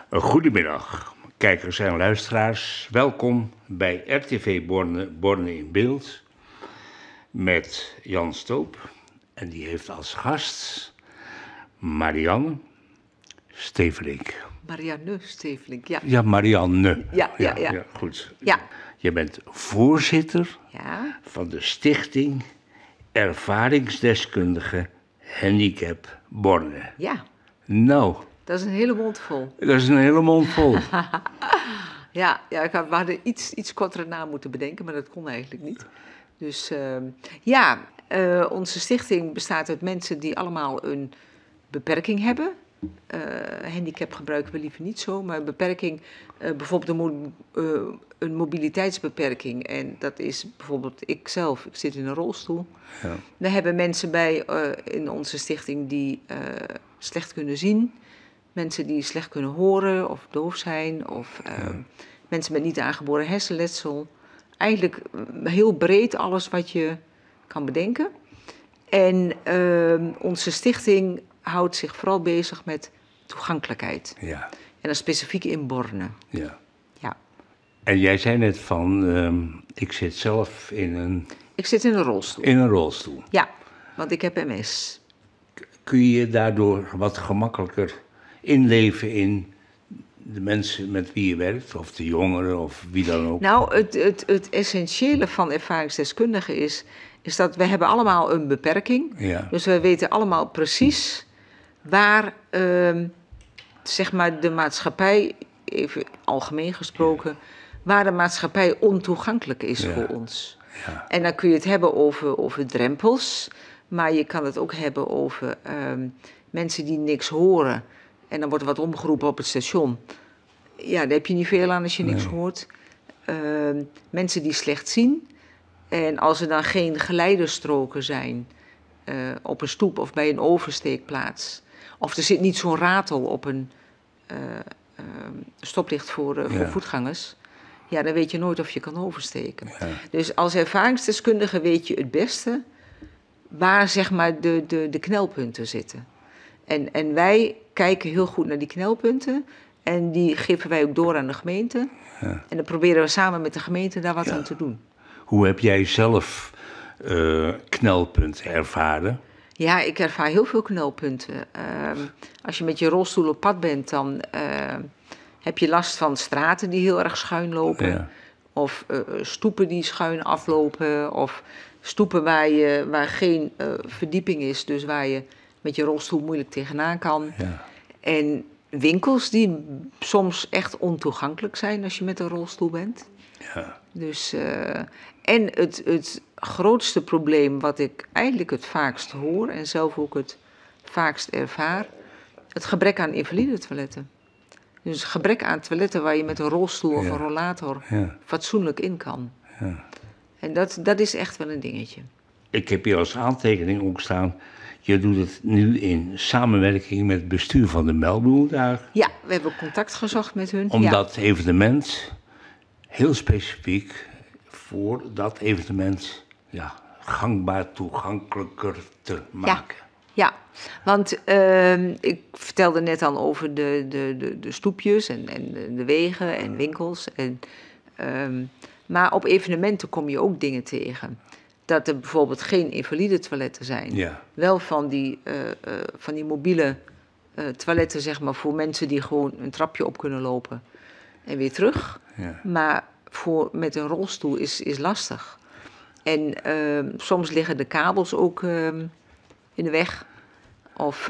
Goedemiddag, kijkers en luisteraars. Welkom bij RTV Borne in Beeld met Jan Stoop. En die heeft als gast Marianne Stevelink. Marianne Stevelink, ja. Ja, Marianne. Ja. Goed. Ja. Je bent voorzitter van de Stichting Ervaringsdeskundige Handicap Borne. Ja. Nou. Dat is een hele mond vol. Dat is een hele mond vol. Ja, we hadden iets kortere naam moeten bedenken, maar dat kon eigenlijk niet. Dus onze stichting bestaat uit mensen die allemaal een beperking hebben. Handicap gebruiken we liever niet zo, maar een beperking, bijvoorbeeld een mobiliteitsbeperking. En dat is bijvoorbeeld ikzelf, ik zit in een rolstoel. Ja. We hebben mensen bij in onze stichting die slecht kunnen zien. Mensen die slecht kunnen horen of doof zijn. Of mensen met niet aangeboren hersenletsel. Eigenlijk heel breed alles wat je kan bedenken. En onze stichting houdt zich vooral bezig met toegankelijkheid. Ja. En dan specifiek in Borne. Ja. Ja. En jij zei net van, ik zit zelf in een... Ik zit in een rolstoel. In een rolstoel. Ja, want ik heb MS. Kun je je daardoor wat gemakkelijker inleven in de mensen met wie je werkt? Of de jongeren of wie dan ook? Nou, het essentiële van ervaringsdeskundigen is dat we hebben allemaal een beperking. Ja. Dus we weten allemaal precies waar zeg maar de maatschappij, even algemeen gesproken, waar de maatschappij ontoegankelijk is voor ons. Ja. En dan kun je het hebben over drempels, maar je kan het ook hebben over mensen die niks horen. En dan wordt er wat omgeroepen op het station. Ja, daar heb je niet veel aan als je niks hoort. Mensen die slecht zien. En als er dan geen geleiderstroken zijn op een stoep of bij een oversteekplaats. Of er zit niet zo'n ratel op een stoplicht voor voetgangers. Ja, dan weet je nooit of je kan oversteken. Ja. Dus als ervaringsdeskundige weet je het beste waar zeg maar de knelpunten zitten. En wij kijken heel goed naar die knelpunten. En die geven wij ook door aan de gemeente. Ja. En dan proberen we samen met de gemeente daar wat aan te doen. Hoe heb jij zelf knelpunten ervaren? Ja, ik ervaar heel veel knelpunten. Als je met je rolstoel op pad bent, dan heb je last van straten die heel erg schuin lopen. Ja. Of stoepen die schuin aflopen. Of stoepen waar geen verdieping is, dus waar je met je rolstoel moeilijk tegenaan kan. Ja. En winkels die soms echt ontoegankelijk zijn als je met een rolstoel bent. Ja. Dus, en het grootste probleem wat ik eigenlijk het vaakst hoor en zelf ook het vaakst ervaar, het gebrek aan invalide toiletten. Dus gebrek aan toiletten waar je met een rolstoel of een rollator fatsoenlijk in kan. Ja. En dat is echt wel een dingetje. Ik heb hier als aantekening ook staan, je doet het nu in samenwerking met het bestuur van de Melbourne. Ja, we hebben contact gezocht met hun. Om dat evenement, heel specifiek, voor dat evenement gangbaar toegankelijker te maken. Ja, want ik vertelde net al over de stoepjes en de wegen en winkels. Maar op evenementen kom je ook dingen tegen. Dat er bijvoorbeeld geen invalide toiletten zijn. Ja. Wel van die mobiele toiletten, zeg maar, voor mensen die gewoon een trapje op kunnen lopen en weer terug. Ja. Maar met een rolstoel is lastig. En soms liggen de kabels ook in de weg. Of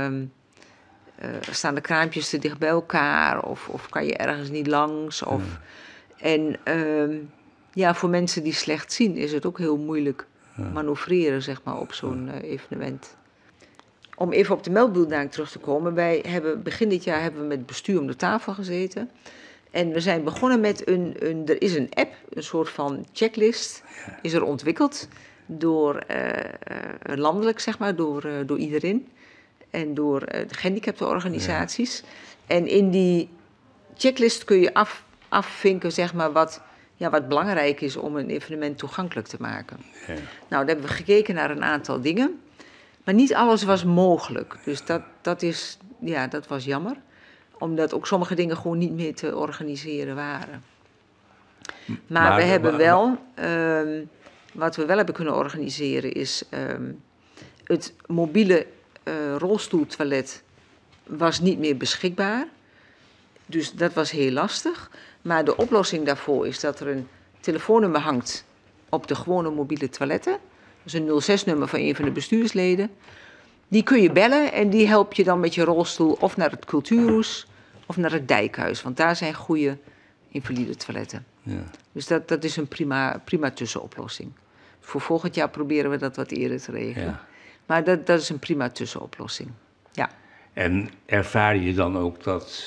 staan de kraampjes te dicht bij elkaar. Of kan je ergens niet langs. En voor mensen die slecht zien is het ook heel moeilijk manoeuvreren, zeg maar, op zo'n evenement. Om even op de Melbourne terug te komen. Begin dit jaar hebben we met het bestuur om de tafel gezeten. En we zijn begonnen met er is een app, een soort van checklist, is er ontwikkeld door landelijk, zeg maar, door iedereen. En door de gehandicaptenorganisaties. Ja. En in die checklist kun je afvinken, zeg maar, wat belangrijk is om een evenement toegankelijk te maken. Ja. Nou, daar hebben we gekeken naar een aantal dingen. Maar niet alles was mogelijk. Dus dat was jammer. Omdat ook sommige dingen gewoon niet meer te organiseren waren. Maar we hebben wel, wat we wel hebben kunnen organiseren is het mobiele rolstoeltoilet was niet meer beschikbaar. Dus dat was heel lastig. Maar de oplossing daarvoor is dat er een telefoonnummer hangt op de gewone mobiele toiletten. Dat is een 06-nummer van een van de bestuursleden. Die kun je bellen en die helpt je dan met je rolstoel of naar het Cultuurhuis of naar het Dijkhuis. Want daar zijn goede invalide toiletten. Ja. Dus dat is een prima tussenoplossing. Voor volgend jaar proberen we dat wat eerder te regelen. Ja. Maar dat is een prima tussenoplossing. Ja. En ervaar je dan ook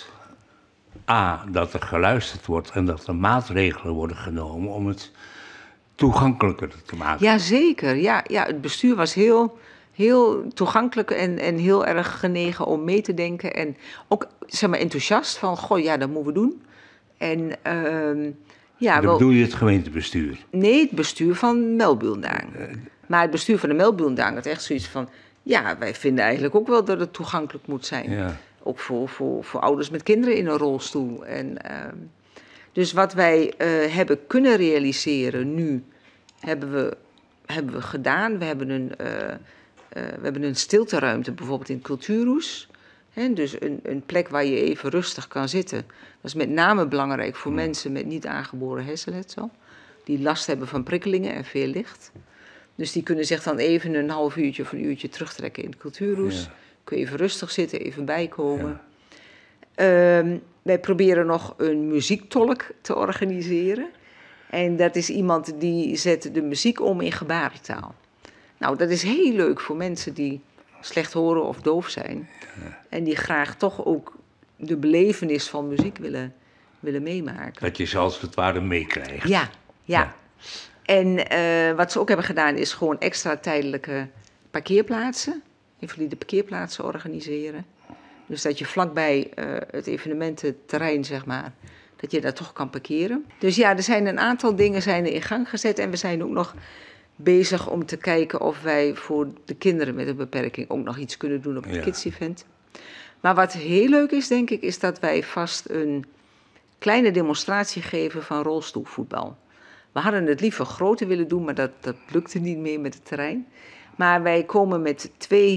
dat er geluisterd wordt en dat er maatregelen worden genomen om het toegankelijker te maken? Jazeker. Ja, het bestuur was heel toegankelijk en heel erg genegen om mee te denken. En ook enthousiast van, dat moeten we doen. En bedoel je het gemeentebestuur? Nee, het bestuur van Melbuurndang. Maar het bestuur van de Melbuurndang had echt zoiets van, wij vinden eigenlijk ook wel dat het toegankelijk moet zijn. Ja. Ook voor ouders met kinderen in een rolstoel. En, dus wat wij hebben kunnen realiseren nu, hebben we gedaan. We hebben een stilteruimte bijvoorbeeld in het Cultuurhuis. Dus een plek waar je even rustig kan zitten. Dat is met name belangrijk voor mensen met niet aangeboren hersenletsel. Die last hebben van prikkelingen en veel licht. Dus die kunnen zich dan even een half uurtje of een uurtje terugtrekken in het Cultuurhuis. Ja. Kun je even rustig zitten, even bijkomen. Ja. Wij proberen nog een muziektolk te organiseren. En dat is iemand die zet de muziek om in gebarentaal. Nou, dat is heel leuk voor mensen die slecht horen of doof zijn. Ja. En die graag toch ook de belevenis van muziek willen meemaken. Dat je ze als het ware meekrijgt. Ja. En wat ze ook hebben gedaan is gewoon extra tijdelijke parkeerplaatsen. Invalide parkeerplaatsen organiseren. Dus dat je vlakbij het evenemententerrein, zeg maar, dat je daar toch kan parkeren. Dus er zijn een aantal dingen in gang gezet. En we zijn ook nog bezig om te kijken of wij voor de kinderen met een beperking ook nog iets kunnen doen op het Kids Event. Maar wat heel leuk is, denk ik, is dat wij vast een kleine demonstratie geven van rolstoelvoetbal. We hadden het liever groter willen doen, maar dat lukte niet meer met het terrein. Maar wij komen met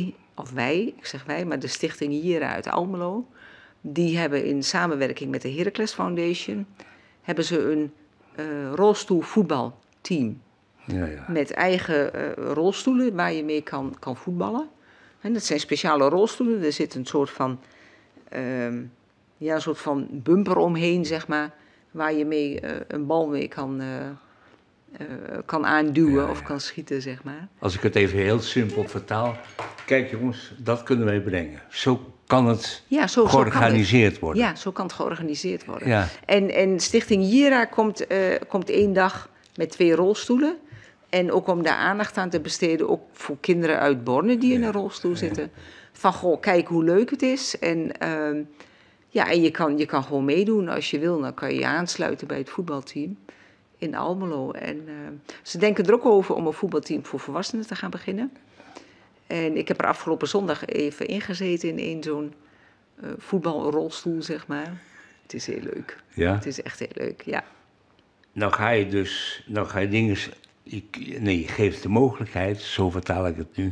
de stichting Hiera uit Almelo. Die hebben in samenwerking met de Heracles Foundation, hebben ze een rolstoelvoetbalteam. Ja. Met eigen rolstoelen waar je mee kan voetballen. En dat zijn speciale rolstoelen. Er zit een soort van bumper omheen, zeg maar, waar je mee een bal mee kan aanduwen of kan schieten, zeg maar. Als ik het even heel simpel vertaal. Kijk jongens, dat kunnen wij brengen. Zo kan het georganiseerd worden. Ja, zo kan het georganiseerd worden. Ja. En Stichting Hiera komt 1 dag met 2 rolstoelen. En ook om daar aandacht aan te besteden, ook voor kinderen uit Borne die in een rolstoel zitten. Van, kijk hoe leuk het is. En, en je kan gewoon meedoen als je wil. Dan kan je je aansluiten bij het voetbalteam in Almelo. En ze denken er ook over om een voetbalteam voor volwassenen te gaan beginnen. En ik heb er afgelopen zondag even ingezeten in zo'n voetbalrolstoel, zeg maar. Het is heel leuk. Ja? Het is echt heel leuk, ja. Nou ga je dingen... je geeft de mogelijkheid, zo vertaal ik het nu,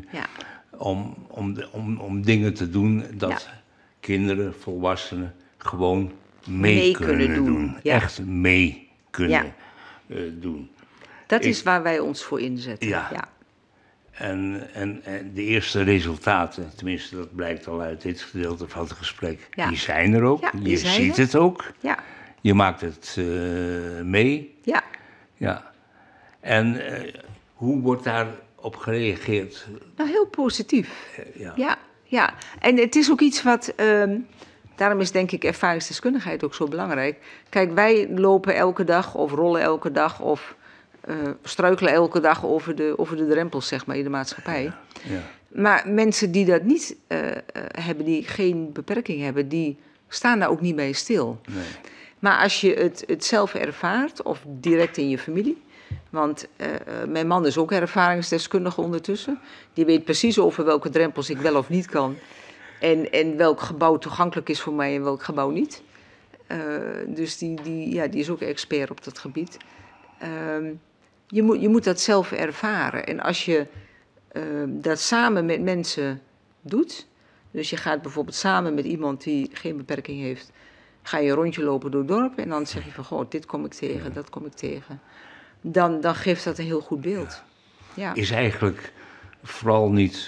om dingen te doen dat kinderen, volwassenen gewoon mee kunnen doen. Ja. Echt mee kunnen doen. Dat is waar wij ons voor inzetten. Ja. En de eerste resultaten, tenminste dat blijkt al uit dit gedeelte van het gesprek, die zijn er ook. Ja, je ziet het ook. Ja. Je maakt het mee. Ja. En hoe wordt daarop gereageerd? Nou, heel positief. Ja. En het is ook iets wat... daarom is denk ik ervaringsdeskundigheid ook zo belangrijk. Kijk, wij lopen elke dag of rollen elke dag of struikelen elke dag over de drempels, zeg maar, in de maatschappij. Ja. Maar mensen die dat niet hebben, die geen beperking hebben, die staan daar ook niet bij stil. Nee. Maar als je het zelf ervaart, of direct in je familie... Want mijn man is ook ervaringsdeskundige ondertussen. Die weet precies over welke drempels ik wel of niet kan. En welk gebouw toegankelijk is voor mij en welk gebouw niet. Dus die is ook expert op dat gebied. Je moet dat zelf ervaren. En als je dat samen met mensen doet... Dus je gaat bijvoorbeeld samen met iemand die geen beperking heeft... ga je een rondje lopen door het dorp en dan zeg je van... goh, dit kom ik tegen, dat kom ik tegen. Dan geeft dat een heel goed beeld. Ja. Is eigenlijk vooral niet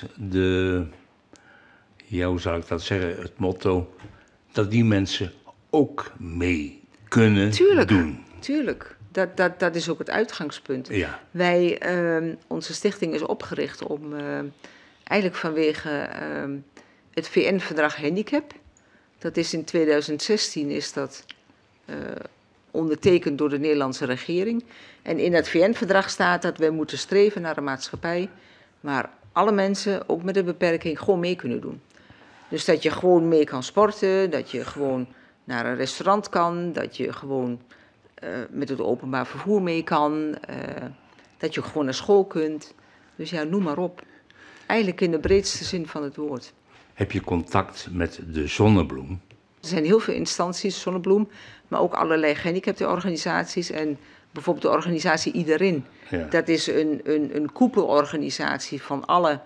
hoe zou ik dat zeggen, het motto... dat die mensen ook mee kunnen doen? Tuurlijk. Dat is ook het uitgangspunt. Ja. Onze stichting is opgericht om eigenlijk vanwege het VN-verdrag Handicap. Dat is in 2016 is dat ondertekend door de Nederlandse regering. En in dat VN-verdrag staat dat wij moeten streven naar een maatschappij waar alle mensen, ook met een beperking, gewoon mee kunnen doen. Dus dat je gewoon mee kan sporten, dat je gewoon naar een restaurant kan, dat je gewoon met het openbaar vervoer mee kan, dat je gewoon naar school kunt. Dus ja, noem maar op. Eigenlijk in de breedste zin van het woord. Heb je contact met de Zonnebloem? Er zijn heel veel instanties, Zonnebloem, maar ook allerlei gehandicaptenorganisaties en bijvoorbeeld de organisatie Iedereen. Ja. Dat is een koepelorganisatie van alle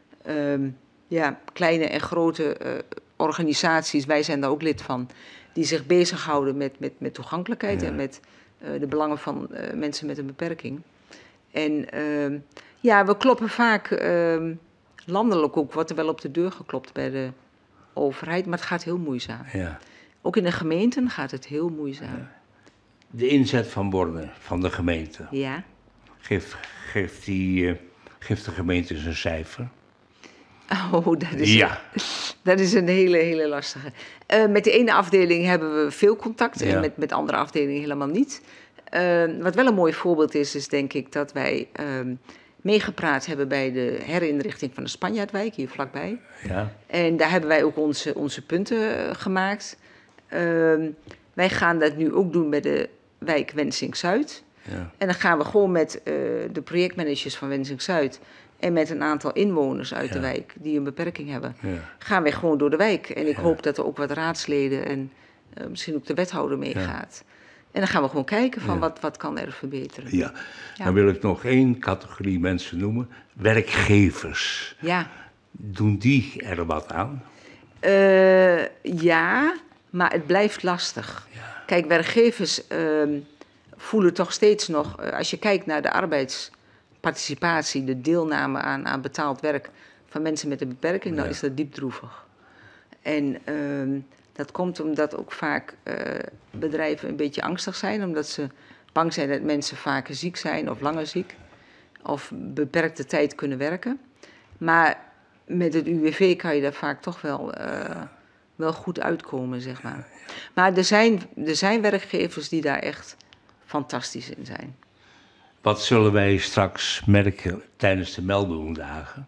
kleine en grote organisaties, wij zijn daar ook lid van, die zich bezighouden met toegankelijkheid en met de belangen van mensen met een beperking. En we kloppen vaak, landelijk ook, wordt er wel op de deur geklopt bij de overheid, maar het gaat heel moeizaam. Ja. Ook in de gemeenten gaat het heel moeizaam. Ja. De inzet van Borne, van de gemeente. Ja. Geeft de gemeente zijn cijfer? Oh, dat is een hele lastige. Met de ene afdeling hebben we veel contact en met andere afdelingen helemaal niet. Wat wel een mooi voorbeeld is denk ik dat wij meegepraat hebben bij de herinrichting van de Spanjaardwijk, hier vlakbij. Ja. En daar hebben wij ook onze punten gemaakt. Wij gaan dat nu ook doen bij de wijk Wensink-Zuid. Ja. En dan gaan we gewoon met de projectmanagers van Wensink-Zuid en met een aantal inwoners uit de wijk die een beperking hebben, gaan wij gewoon door de wijk. En ik hoop dat er ook wat raadsleden en misschien ook de wethouder meegaat. En dan gaan we gewoon kijken van wat kan er verbeteren. Ja. Dan wil ik nog 1 categorie mensen noemen. Werkgevers. Ja. Doen die er wat aan? Ja, maar het blijft lastig. Ja. Kijk, werkgevers voelen toch steeds nog, als je kijkt naar de arbeidsparticipatie, de deelname aan betaald werk van mensen met een beperking, dan is dat diep droevig. En dat komt omdat ook vaak bedrijven een beetje angstig zijn, omdat ze bang zijn dat mensen vaker ziek zijn of langer ziek, of beperkte tijd kunnen werken. Maar met het UWV kan je daar vaak toch wel goed uitkomen, zeg maar. Maar er zijn werkgevers die daar echt fantastisch in zijn. Wat zullen wij straks merken tijdens de Melbourne-dagen?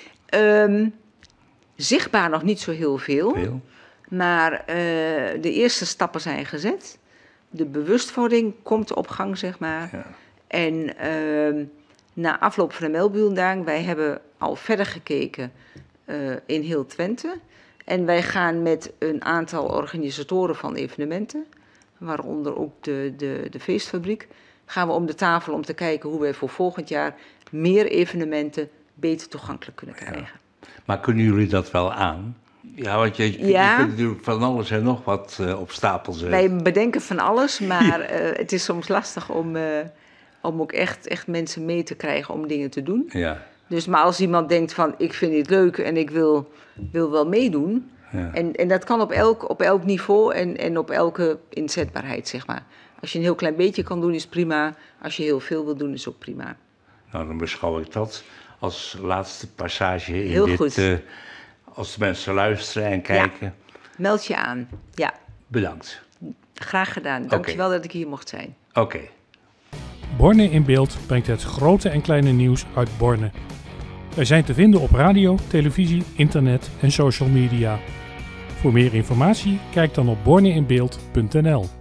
Zichtbaar nog niet zo heel veel. Maar de eerste stappen zijn gezet. De bewustwording komt op gang, zeg maar. Ja. En na afloop van de Melbourne-dagen, wij hebben al verder gekeken in heel Twente. En wij gaan met een aantal organisatoren van evenementen, waaronder ook de feestfabriek, gaan we om de tafel om te kijken hoe wij voor volgend jaar meer evenementen beter toegankelijk kunnen krijgen. Ja. Maar kunnen jullie dat wel aan? Ja, want je kunt natuurlijk van alles en nog wat op stapel zetten. Wij bedenken van alles, maar het is soms lastig om ook echt mensen mee te krijgen om dingen te doen. Ja. Dus, maar als iemand denkt van, ik vind dit leuk en ik wil wel meedoen. Ja. En dat kan op elk niveau en op elke inzetbaarheid, zeg maar. Als je een heel klein beetje kan doen, is prima. Als je heel veel wil doen, is ook prima. Nou, dan beschouw ik dat als laatste passage in heel goed. Als de mensen luisteren en kijken. Ja. Meld je aan, ja. Bedankt. Graag gedaan. Dankjewel dat ik hier mocht zijn. Oké. Borne in Beeld brengt het grote en kleine nieuws uit Borne. Wij zijn te vinden op radio, televisie, internet en social media. Voor meer informatie kijk dan op borneinbeeld.nl.